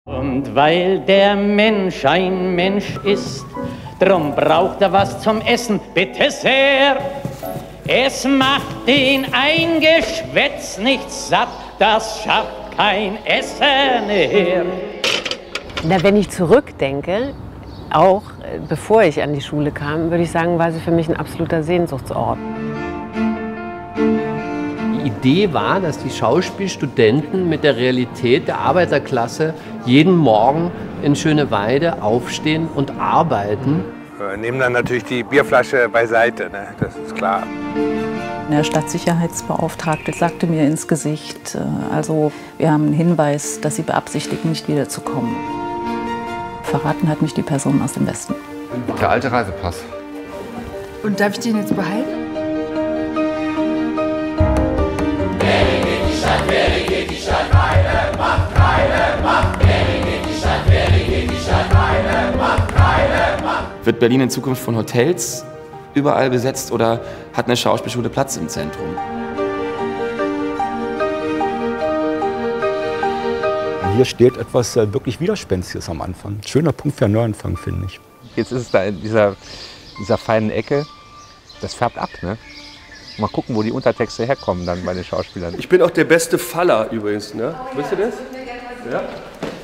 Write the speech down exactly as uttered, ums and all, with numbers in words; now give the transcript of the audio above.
Und weil der Mensch ein Mensch ist, drum braucht er was zum Essen, bitte sehr. Es macht den ein Geschwätz nicht satt, das schafft kein Essen her. Na, wenn ich zurückdenke, auch bevor ich an die Schule kam, würde ich sagen, war sie für mich ein absoluter Sehnsuchtsort. Die Idee war, dass die Schauspielstudenten mit der Realität der Arbeiterklasse jeden Morgen in Schöneweide aufstehen und arbeiten. Wir nehmen dann natürlich die Bierflasche beiseite, ne? Das ist klar. Der Stadtsicherheitsbeauftragte sagte mir ins Gesicht, also wir haben einen Hinweis, dass Sie beabsichtigen, nicht wiederzukommen. Verraten hat mich die Person aus dem Westen. Der alte Reisepass. Und darf ich den jetzt behalten? Berlin geht die Stadt, Berlin geht die Stadt, keine Macht, keine Macht. Berlin geht die Stadt, Berlin geht die Stadt, keine Macht, keine Macht. Wird Berlin in Zukunft von Hotels überall besetzt oder hat eine Schauspielschule Platz im Zentrum? Hier steht etwas äh, wirklich Widerspenstiges am Anfang. Schöner Punkt für einen Neuanfang, finde ich. Jetzt ist es da in dieser, dieser feinen Ecke. Das färbt ab, ne? Mal gucken, wo die Untertexte herkommen dann bei den Schauspielern. Ich bin auch der beste Faller übrigens, ne? Wisst ihr das? Ja.